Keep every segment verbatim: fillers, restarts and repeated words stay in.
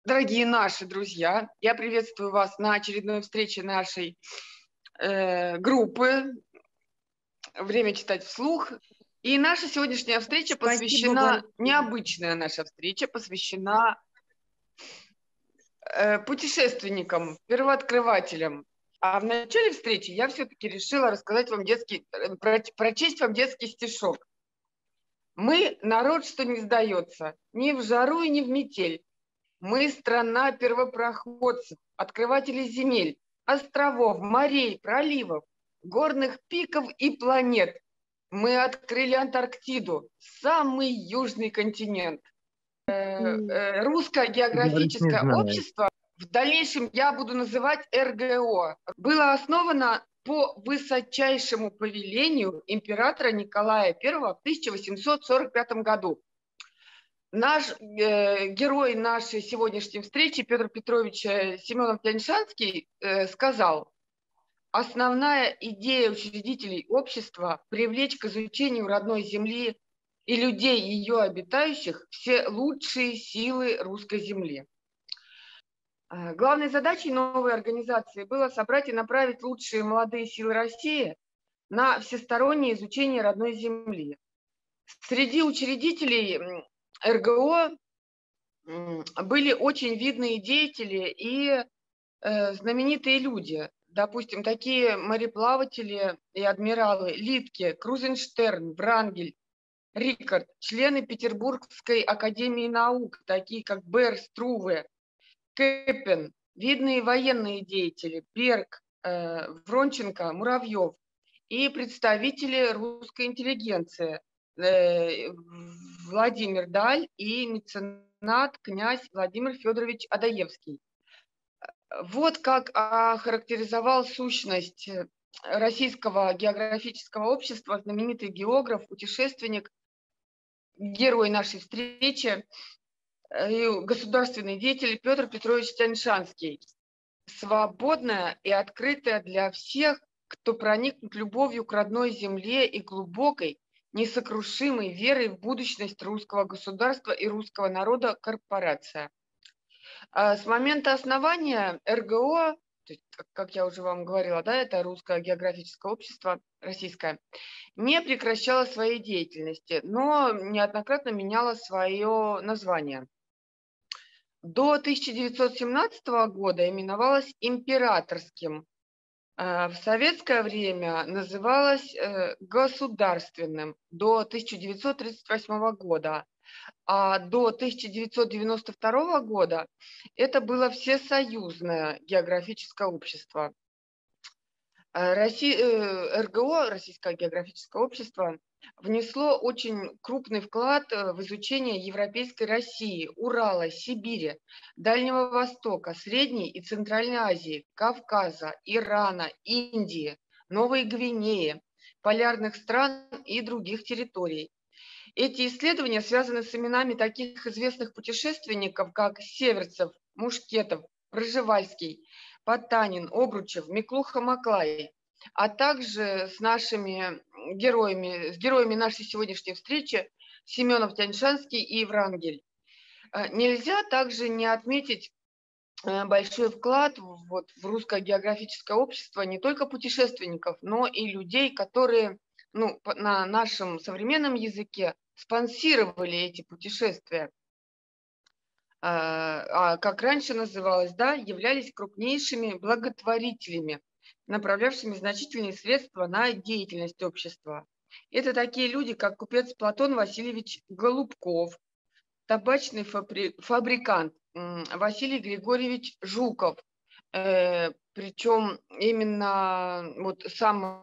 Дорогие наши друзья, я приветствую вас на очередной встрече нашей э, группы «Время читать вслух». И наша сегодняшняя встреча Спасибо посвящена, большое. необычная наша встреча посвящена э, путешественникам, первооткрывателям. А в начале встречи я все-таки решила рассказать вам детский, э, про- прочесть вам детский стишок. Мы народ, что не сдается ни в жару и ни в метель. Мы страна первопроходцев, открывателей земель, островов, морей, проливов, горных пиков и планет. Мы открыли Антарктиду, самый южный континент. Э, М, э, Русское Я говорить не географическое знаю. общество, в дальнейшем я буду называть эр гэ о, было основано по высочайшему повелению императора Николая Первого в тысяча восемьсот сорок пятом году. Наш э, герой нашей сегодняшней встречи, Петр Петрович э, Семенов-Тяньшанский, э, сказал: основная идея учредителей общества – привлечь к изучению родной земли и людей, ее обитающих, все лучшие силы русской земли. Э, Главной задачей новой организации было собрать и направить лучшие молодые силы России на всестороннее изучение родной земли. Среди учредителей м, эр гэ о м, были очень видные деятели и э, знаменитые люди. Допустим, такие мореплаватели и адмиралы Литке, Крузенштерн, Врангель, Рикард, члены Петербургской академии наук, такие как Бер, Струве, Кэппен, видные военные деятели Берг, э, Вронченко, Муравьев и представители русской интеллигенции э, Владимир Даль и меценат князь Владимир Федорович Адаевский. Вот как охарактеризовал сущность Российского географического общества знаменитый географ, путешественник, герой нашей встречи, э, государственный деятель Петр Петрович Тяньшанский. Свободная и открытая для всех, кто проникнут любовью к родной земле и глубокой, несокрушимой верой в будущность русского государства и русского народа корпорация. А С момента основания эр гэ о, то есть, как как я уже вам говорила, да, это Русское географическое общество российское, не прекращало своей деятельности, но неоднократно меняло свое название. До тысяча девятьсот семнадцатого года именовалось императорским, а в советское время называлось э, государственным до тысяча девятьсот тридцать восьмого года. А до тысяча девятьсот девяносто второго года это было всесоюзное географическое общество. Э, Росси- э, эр гэ о, Российское географическое общество, внесло очень крупный вклад э, в изучение Европейской России, Урала, Сибири, Дальнего Востока, Средней и Центральной Азии, Кавказа, Ирана, Индии, Новой Гвинеи, полярных стран и других территорий. Эти исследования связаны с именами таких известных путешественников, как Северцев, Мушкетов, Пржевальский, Потанин, Обручев, Миклуха-Маклай, а также с нашими героями, с героями нашей сегодняшней встречи Семенов-Тяньшанский и Врангель. Э, Нельзя также не отметить э, большой вклад в- вот, в русское географическое общество не только путешественников, но и людей, которые, ну, по- на нашем современном языке спонсировали эти путешествия. А, а как раньше называлось, да, являлись крупнейшими благотворителями, направлявшими значительные средства на деятельность общества. Это такие люди, как купец Платон Васильевич Голубков, табачный фабри- фабрикант м, Василий Григорьевич Жуков. Э, причем именно вот самая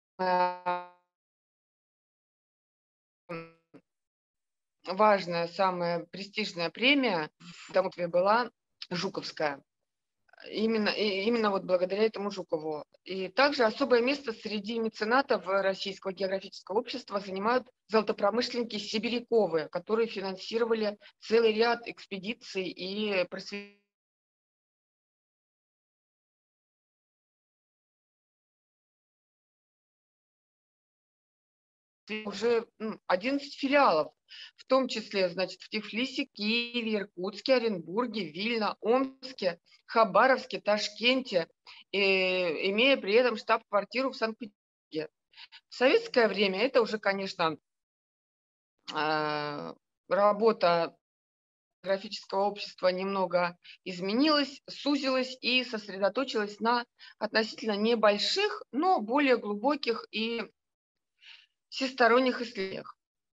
важная, самая престижная премия в Дамутове была Жуковская. Именно, и именно вот благодаря этому Жукову. И также особое место среди меценатов Российского географического общества занимают золотопромышленники Сибиряковы, которые финансировали целый ряд экспедиций и просветительских уже одиннадцать филиалов, в том числе, значит, в Тифлисе, Киеве, Иркутске, Оренбурге, Вильно, Омске, Хабаровске, Ташкенте, э, имея при этом штаб-квартиру в Санкт-Петербурге. В советское время это уже, конечно, э, работа географического общества немного изменилась, сузилась и сосредоточилась на относительно небольших, но более глубоких и всесторонних исследованиях.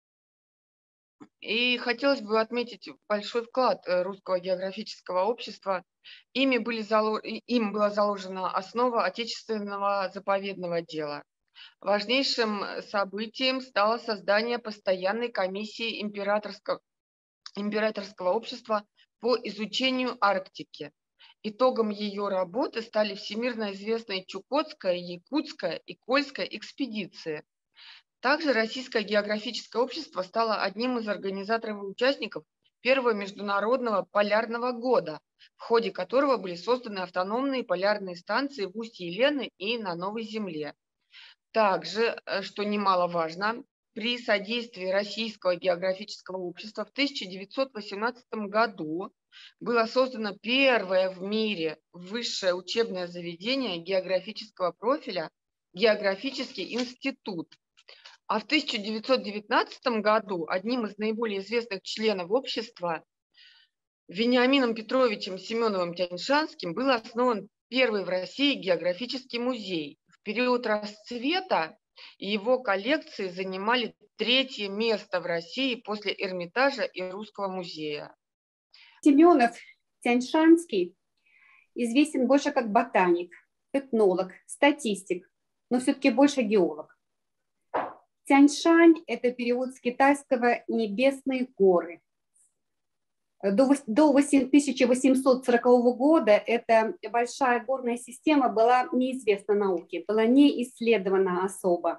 И хотелось бы отметить большой вклад Русского географического общества. Ими были залож... Им была заложена основа отечественного заповедного дела. Важнейшим событием стало создание постоянной комиссии императорского, императорского общества по изучению Арктики. Итогом ее работы стали всемирно известные Чукотская, Якутская и Кольская экспедиции. Также Российское географическое общество стало одним из организаторов и участников первого международного полярного года, в ходе которого были созданы автономные полярные станции в устье Лены и на Новой Земле. Также, что немаловажно, при содействии Российского географического общества в тысяча девятьсот восемнадцатом году было создано первое в мире высшее учебное заведение географического профиля «Географический институт». А в тысяча девятьсот девятнадцатом году одним из наиболее известных членов общества Вениамином Петровичем Семеновым-Тяньшанским был основан первый в России географический музей. В период расцвета его коллекции занимали третье место в России после Эрмитажа и Русского музея. Семенов-Тяньшанский известен больше как ботаник, этнолог, статистик, но все-таки больше геолог. Тяньшань – это перевод с китайского «небесные горы». До тысяча восемьсот сорокового года эта большая горная система была неизвестна науке, была не исследована особо.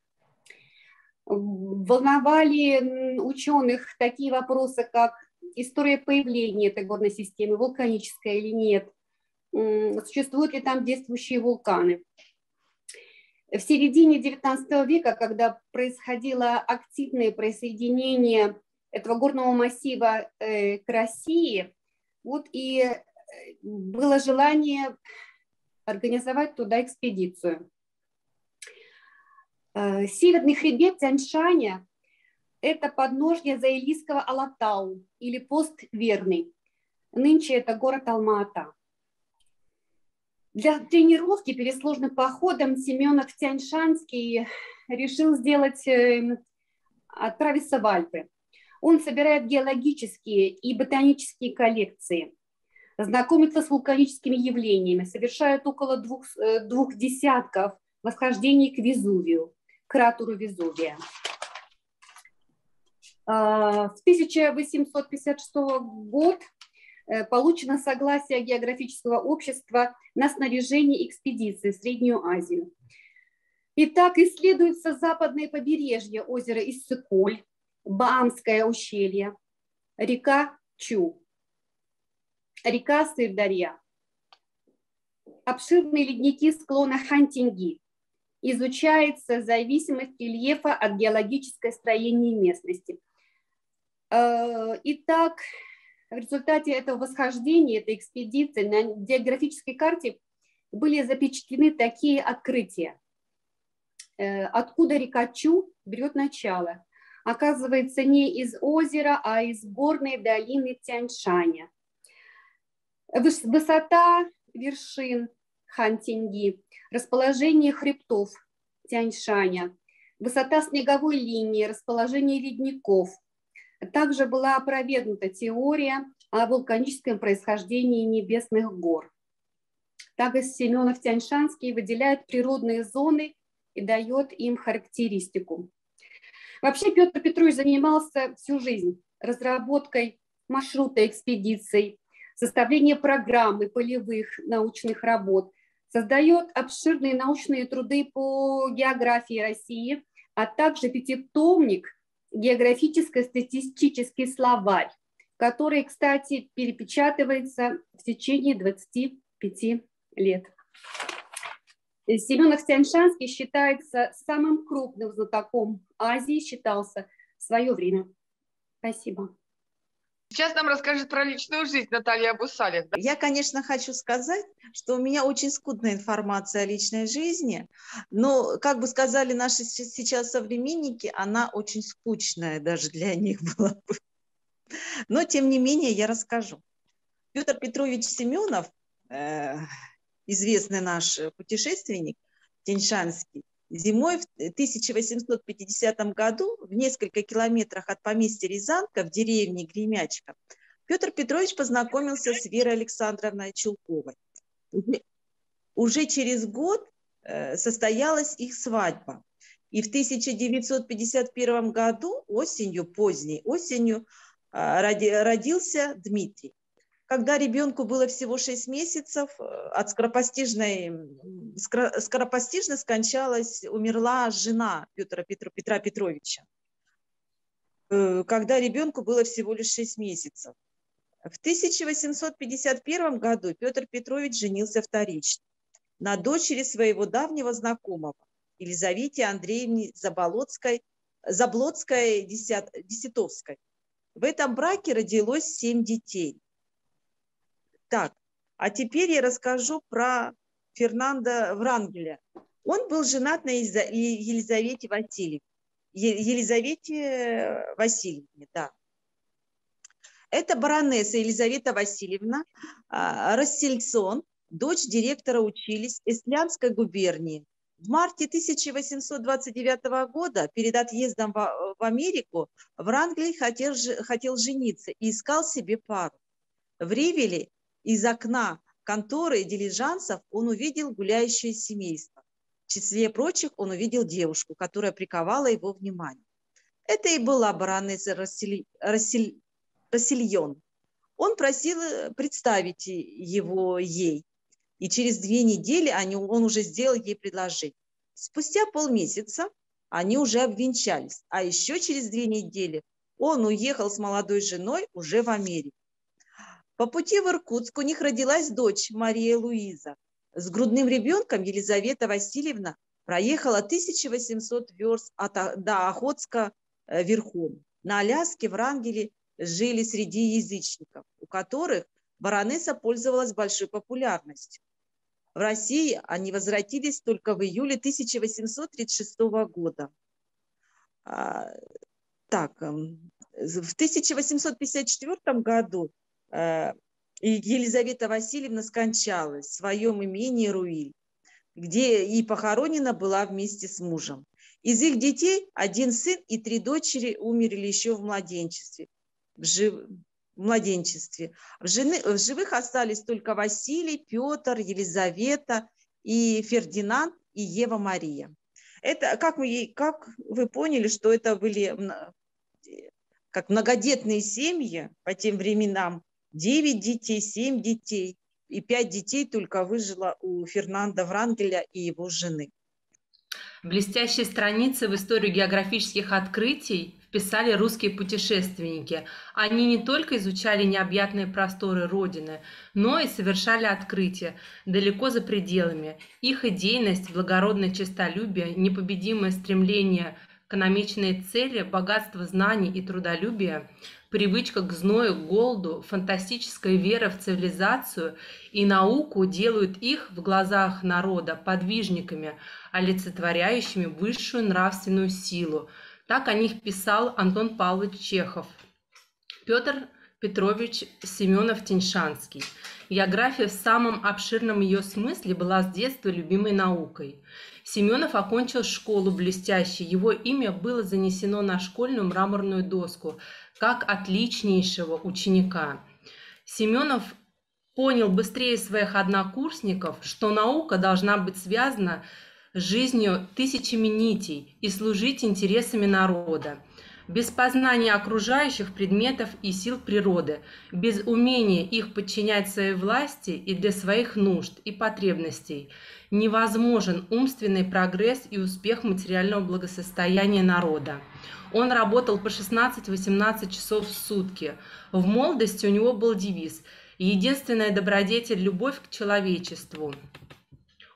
Волновали ученых такие вопросы, как история появления этой горной системы, вулканическая или нет, существуют ли там действующие вулканы. В середине девятнадцатого века, когда происходило активное присоединение этого горного массива э, к России, вот и было желание организовать туда экспедицию. Э, северный хребет Тяньшаня – это подножье Заилийского Алатау или пост Верный. Нынче это город Алма-Ата. Для тренировки перед сложным походом Семенов-Тяньшанский решил сделать, отправиться в Альпы. Он собирает геологические и ботанические коллекции, знакомится с вулканическими явлениями, совершает около двух, двух десятков восхождений к Везувию, к кратеру Везувия. В тысяча восемьсот пятьдесят шестом году получено согласие географического общества на снаряжение экспедиции в Среднюю Азию. Итак, исследуется западное побережье озера Иссык-Куль, Баамское ущелье, река Чу, река Сырдарья, обширные ледники склона Хантинги. Изучается зависимость рельефа от геологического строения местности. Итак, в результате этого восхождения, этой экспедиции на географической карте были запечатлены такие открытия. Откуда река Чу берет начало? Оказывается, не из озера, а из горной долины Тяньшаня. Высота вершин Хантинги, расположение хребтов Тяньшаня, высота снеговой линии, расположение ледников. Также была опровергнута теория о вулканическом происхождении небесных гор. Также Семенов-Тяньшанский выделяет природные зоны и дает им характеристику. Вообще Петр Петрович занимался всю жизнь разработкой маршрута экспедиций, составлением программы полевых научных работ, создает обширные научные труды по географии России, а также пятитомник «Географическо-статистический словарь», который, кстати, перепечатывается в течение двадцати пяти лет. Семенов Тянь-Шанский считается самым крупным знатоком Азии, считался в свое время. Спасибо. Сейчас нам расскажет про личную жизнь Наталья Абусалих. Я, конечно, хочу сказать, что у меня очень скудная информация о личной жизни, но, как бы сказали наши сейчас современники, она очень скучная даже для них была бы. Но, тем не менее, я расскажу. Петр Петрович Семенов, э, известный наш путешественник Тянь-Шанский, зимой в тысяча восемьсот пятидесятом году в нескольких километрах от поместья Рязанка в деревне Гремячка Петр Петрович познакомился с Верой Александровной Чулковой. Уже через год состоялась их свадьба. И в тысяча девятьсот пятьдесят первом году, осенью, поздней осенью, родился Дмитрий. Когда ребенку было всего шесть месяцев, от скоропостижной, скоропостижно скончалась, умерла жена Петра, Петра, Петра Петровича, когда ребенку было всего лишь шесть месяцев. В тысяча восемьсот пятьдесят первом году Петр Петрович женился вторично на дочери своего давнего знакомого Елизавете Андреевне Заболоцкой, Заблоцкой-Десятовской. В этом браке родилось семь детей. Так, а теперь я расскажу про Фернандо Врангеля. Он был женат на Елизавете Васильевне. Елизавете Васильевне, да. Это баронесса Елизавета Васильевна Рассельсон, дочь директора училищ Эстлянской губернии. В марте тысяча восемьсот двадцать девятого года, перед отъездом в Америку, Врангель хотел, хотел жениться и искал себе пару. В Ревеле из окна конторы дилижансов он увидел гуляющее семейство. В числе прочих он увидел девушку, которая приковала его внимание. Это и была баронесса Рассель... Рассель... Рассельон. Он просил представить его ей, и через две недели они, он уже сделал ей предложение. Спустя полмесяца они уже обвенчались, а еще через две недели он уехал с молодой женой уже в Америку. По пути в Иркутск у них родилась дочь Мария Луиза. С грудным ребенком Елизавета Васильевна проехала тысяча восемьсот верст от, до Охотска верхом. На Аляске Врангели жили среди язычников, у которых баронесса пользовалась большой популярностью. В России они возвратились только в июле тысяча восемьсот тридцать шестого года. Так, в тысяча восемьсот пятьдесят четвёртом году Елизавета Васильевна скончалась в своем имении Руиль, где и похоронена была вместе с мужем. Из их детей один сын и три дочери умерли еще в младенчестве. В, жив... в младенчестве. В, жены... в живых остались только Василий, Петр, Елизавета и Фердинанд и Ева Мария. Это, как вы, как вы поняли, что это были как многодетные семьи по тем временам. Девять детей, семь детей и пять детей только выжило у Фернандо Врангеля и его жены. Блестящие страницы в историю географических открытий вписали русские путешественники. Они не только изучали необъятные просторы Родины, но и совершали открытия далеко за пределами. Их идейность, благородное честолюбие, непобедимое стремление к намеченной цели, богатство знаний и трудолюбия, привычка к зною, голоду, фантастическая вера в цивилизацию и науку делают их в глазах народа подвижниками, олицетворяющими высшую нравственную силу. Так о них писал Антон Павлович Чехов. Петр Петрович Семенов Тянь-Шанский. География в самом обширном ее смысле была с детства любимой наукой. Семенов окончил школу блестяще, его имя было занесено на школьную мраморную доску как отличнейшего ученика. Семенов понял быстрее своих однокурсников, что наука должна быть связана с жизнью тысячами нитей и служить интересами народа. Без познания окружающих предметов и сил природы, без умения их подчинять своей власти и для своих нужд и потребностей, невозможен умственный прогресс и успех материального благосостояния народа. Он работал по шестнадцать-восемнадцать часов в сутки. В молодости у него был девиз «Единственная добродетель – любовь к человечеству».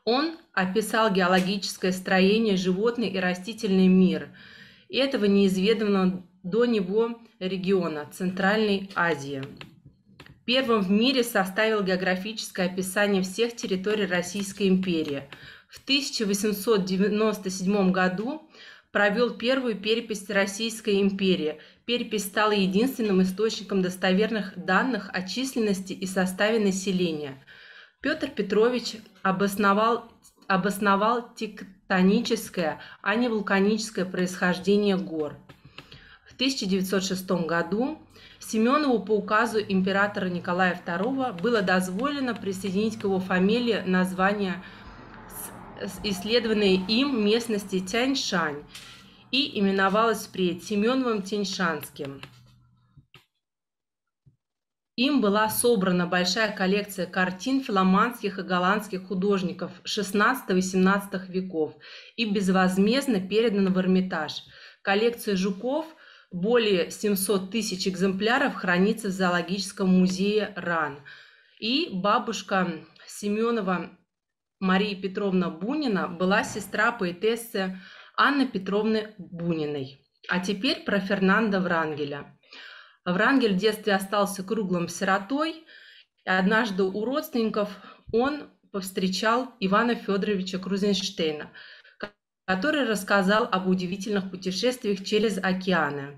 Он описал геологическое строение, животный и растительный мир этого неизведанного до него региона Центральной Азии. Первым в мире составил географическое описание всех территорий Российской империи. В тысяча восемьсот девяносто седьмом году провел первую перепись Российской империи. Перепись стала единственным источником достоверных данных о численности и составе населения. Петр Петрович обосновал, обосновал тектоническое, а не вулканическое происхождение гор. В тысяча девятьсот шестом году Семенову по указу императора Николая второго было дозволено присоединить к его фамилии название исследованной им местности Тянь-Шань и именовалась впредь Семеновым Тянь-Шанским. Им была собрана большая коллекция картин фламандских и голландских художников шестнадцатого-семнадцатого веков и безвозмездно передана в Эрмитаж. Коллекция жуков, более семисот тысяч экземпляров, хранится в зоологическом музее РАН. И бабушка Семенова Мария Петровна Бунина была сестра поэтессы Анны Петровны Буниной. А теперь про Фернанда Врангеля. Врангель в детстве остался круглым сиротой, и однажды у родственников он повстречал Ивана Федоровича Крузенштейна, который рассказал об удивительных путешествиях через океаны.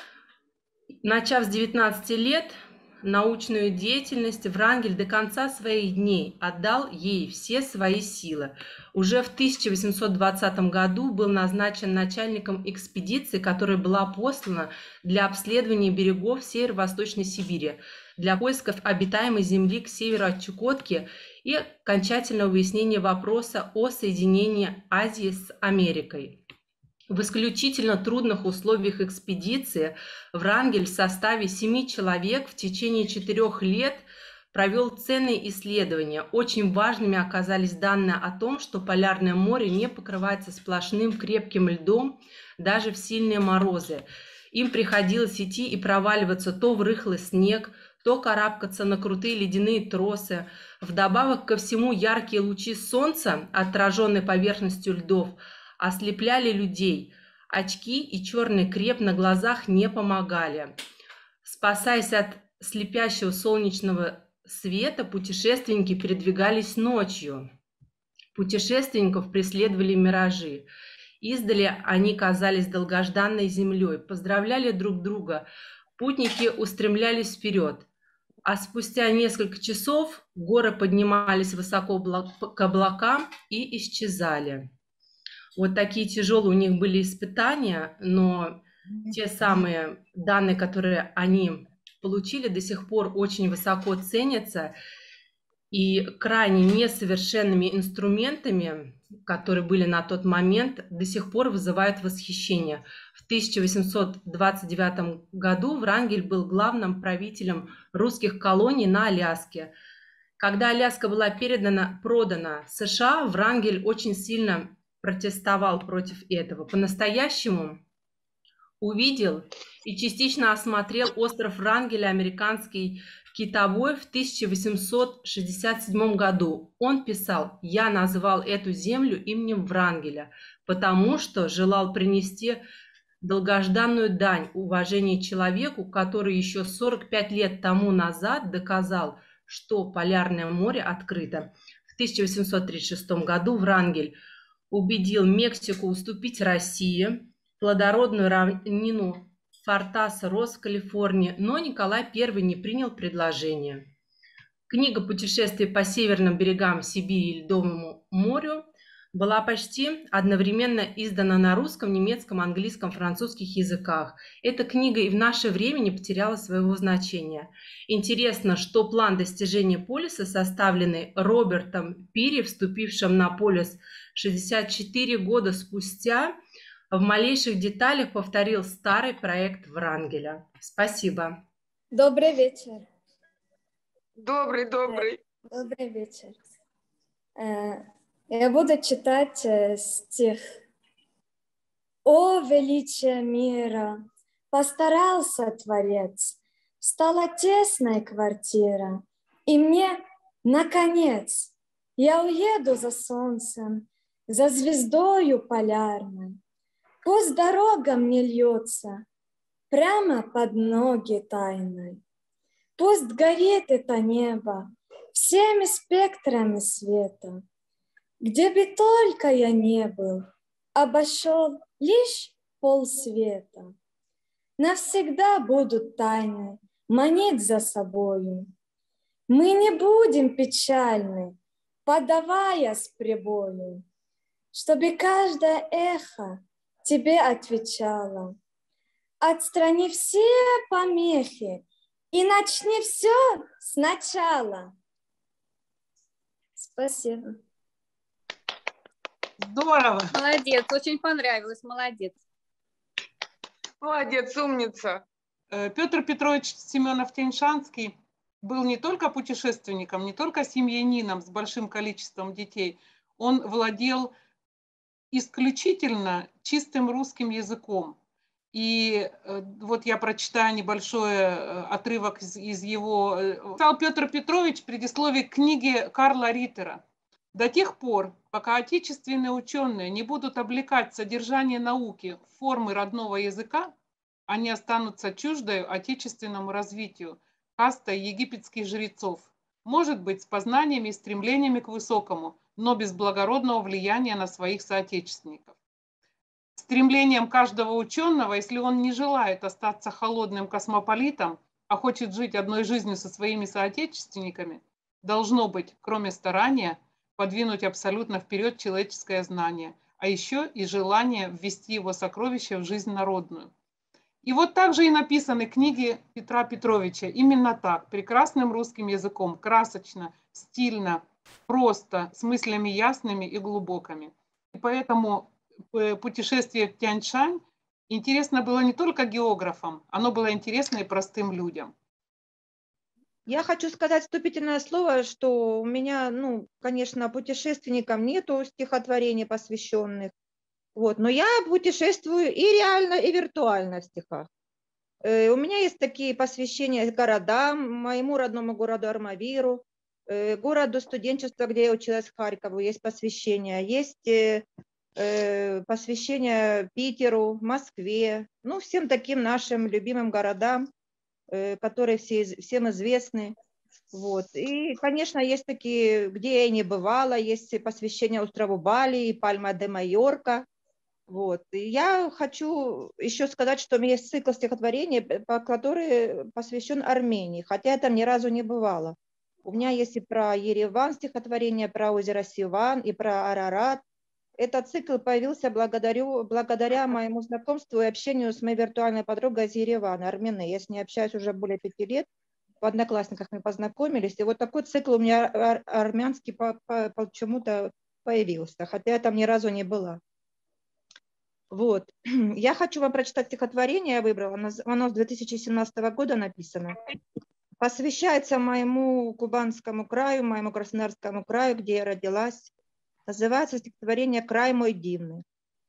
Начав с девятнадцати лет научную деятельность, Врангель до конца своих дней отдал ей все свои силы. Уже в тысяча восемьсот двадцатом году был назначен начальником экспедиции, которая была послана для обследования берегов Северо-Восточной Сибири, для поисков обитаемой земли к северу от Чукотки и окончательного выяснения вопроса о соединении Азии с Америкой. В исключительно трудных условиях экспедиции Врангель в составе семи человек в течение четырех лет провел ценные исследования. Очень важными оказались данные о том, что Полярное море не покрывается сплошным крепким льдом даже в сильные морозы. Им приходилось идти и проваливаться то в рыхлый снег, то карабкаться на крутые ледяные тросы. Вдобавок ко всему яркие лучи солнца, отраженные поверхностью льдов, ослепляли людей. Очки и черный креп на глазах не помогали. Спасаясь от слепящего солнечного света, путешественники передвигались ночью. Путешественников преследовали миражи. Издали они казались долгожданной землей, поздравляли друг друга. Путники устремлялись вперед. А спустя несколько часов горы поднимались высоко к облакам и исчезали. Вот такие тяжелые у них были испытания, но те самые данные, которые они получили, до сих пор очень высоко ценятся. И крайне несовершенными инструментами, которые были на тот момент, до сих пор вызывают восхищение. В тысяча восемьсот двадцать девятом году Врангель был главным правителем русских колоний на Аляске. Когда Аляска была передана, продана США, Врангель очень сильно протестовал против этого. По-настоящему увидел и частично осмотрел остров Врангеля, американский китобой, в тысяча восемьсот шестьдесят седьмом году. Он писал: «Я назвал эту землю именем Врангеля, потому что желал принести долгожданную дань уважения человеку, который еще сорок пять лет тому назад доказал, что Полярное море открыто». В тысяча восемьсот тридцать шестом году Врангель убедил Мексику уступить России плодородную равнину Фортаса Росс в Калифорнии, но Николай Первый не принял предложение. Книга «Путешествие по северным берегам Сибири и Ледовому морю» была почти одновременно издана на русском, немецком, английском, французских языках. Эта книга и в наше время не потеряла своего значения. Интересно, что план достижения полюса, составленный Робертом Пири, вступившим на полюс шестьдесят четыре года спустя, в малейших деталях повторил старый проект Врангеля. Спасибо. Добрый вечер. Добрый, добрый. Добрый вечер. Я буду читать стих. «О, величие мира! Постарался Творец, стала тесная квартира, и мне, наконец, Я уеду за солнцем, за звездою полярной. Пусть дорога мне льется прямо под ноги тайной. Пусть горит это небо всеми спектрами света. Где бы только я не был, обошел лишь полсвета. Навсегда будут тайны манить за собою. Мы не будем печальны, подавая с прибою, чтобы каждое эхо тебе отвечало. Отстрани все помехи и начни все сначала. Спасибо. Здорово. Молодец, очень понравилось, молодец. Молодец, умница. Петр Петрович Семенов-Тяньшанский был не только путешественником, не только семьянином с большим количеством детей, он владел исключительно чистым русским языком. И вот я прочитаю небольшой отрывок из, из его... Писал Петр Петрович в предисловии к книге Карла Риттера. До тех пор, пока отечественные ученые не будут облекать содержание науки в формы родного языка, они останутся чуждою отечественному развитию, кастой египетских жрецов, может быть, с познаниями и стремлениями к высокому, но без благородного влияния на своих соотечественников. Стремлением каждого ученого, если он не желает остаться холодным космополитом, а хочет жить одной жизнью со своими соотечественниками, должно быть, кроме старания, подвинуть абсолютно вперед человеческое знание, а еще и желание ввести его сокровища в жизнь народную. И вот так же и написаны книги Петра Петровича, именно так, прекрасным русским языком, красочно, стильно, просто, с мыслями ясными и глубокими. И поэтому путешествие в Тянь-Шань интересно было не только географам, оно было интересно и простым людям. Я хочу сказать вступительное слово, что у меня, ну, конечно, путешественникам нету стихотворений посвященных, вот, но я путешествую и реально, и виртуально в стихах. Э, у меня есть такие посвящения городам, моему родному городу Армавиру, э, городу студенчества, где я училась, Харькову, есть посвящения, есть э, э, посвящения Питеру, Москве, ну, всем таким нашим любимым городам, которые все, всем известны. Вот. И, конечно, есть такие, где я и не бывала, есть посвящение острову Бали и Пальма де Майорка. Вот. И я хочу еще сказать, что у меня есть цикл стихотворений, который посвящен Армении, хотя я там ни разу не бывала. У меня есть и про Ереван стихотворение, про озеро Сиван, и про Арарат. Этот цикл появился благодаря, благодаря моему знакомству и общению с моей виртуальной подругой из Еревана, Армены. Я с ней общаюсь уже более пяти лет. В Одноклассниках мы познакомились. И вот такой цикл у меня ар армянский почему-то появился, хотя я там ни разу не была. Вот. Я хочу вам прочитать стихотворение, я выбрала. Оно с две тысячи семнадцатого года написано. Посвящается моему Кубанскому краю, моему Краснодарскому краю, где я родилась. Называется стихотворение «Край мой дивный».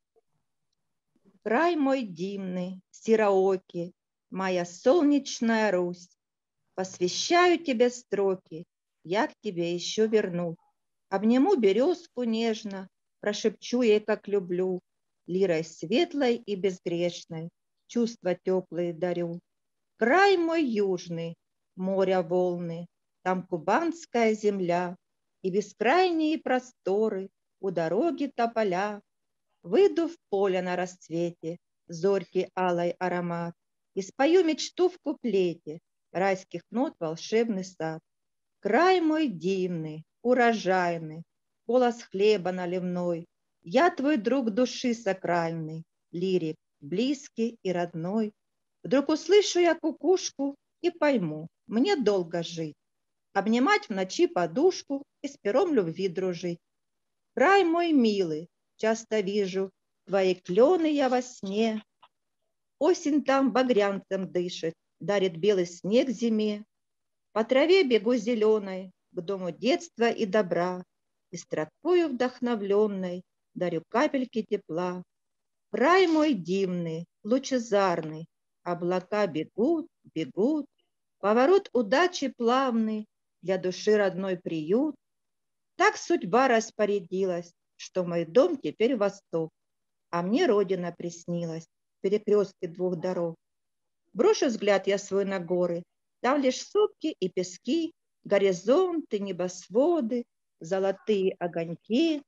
Край мой дивный, сираоки, моя солнечная Русь, посвящаю тебе строки, я к тебе еще вернусь. Обниму березку нежно, прошепчу ей, как люблю, лирой светлой и безгрешной, чувства теплые дарю. Край мой южный, моря волны, там кубанская земля, и бескрайние просторы, у дороги тополя. Выйду в поле на расцвете, зорький алый аромат, и спою мечту в куплете, райских нот волшебный сад. Край мой дивный, урожайный, голос хлеба наливной, я твой друг души сакральный, лирик, близкий и родной. Вдруг услышу я кукушку и пойму, мне долго жить, обнимать в ночи подушку и с пером любви дружить. Край мой милый, часто вижу твои клены я во сне. Осень там багрянцем дышит, дарит белый снег зиме. По траве бегу зеленой к дому детства и добра, и строкою вдохновленной дарю капельки тепла. Край мой дивный, лучезарный, облака бегут, бегут, поворот удачи плавный, для души родной приют. Так судьба распорядилась, что мой дом теперь восток, а мне родина приснилась в перекрестке двух дорог. Брошу взгляд я свой на горы, там лишь сопки и пески, горизонты, небосводы, золотые огоньки.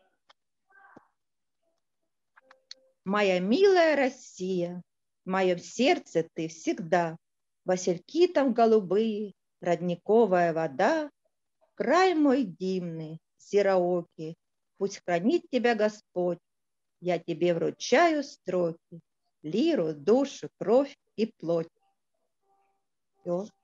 Моя милая Россия, в моем сердце ты всегда, васильки там голубые, родниковая вода, край мой дивный, сираоки, пусть хранит тебя Господь, я тебе вручаю строки, лиру, душу, кровь и плоть. Все.